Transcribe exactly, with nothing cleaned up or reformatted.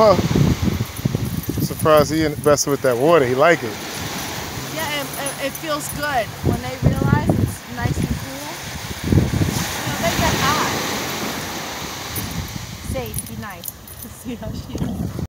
huh? Surprised he invested with that water. He like it. Yeah, it, it, it feels good when they realize it's nice and cool. You know, they get hot. Say, be nice. See how she is.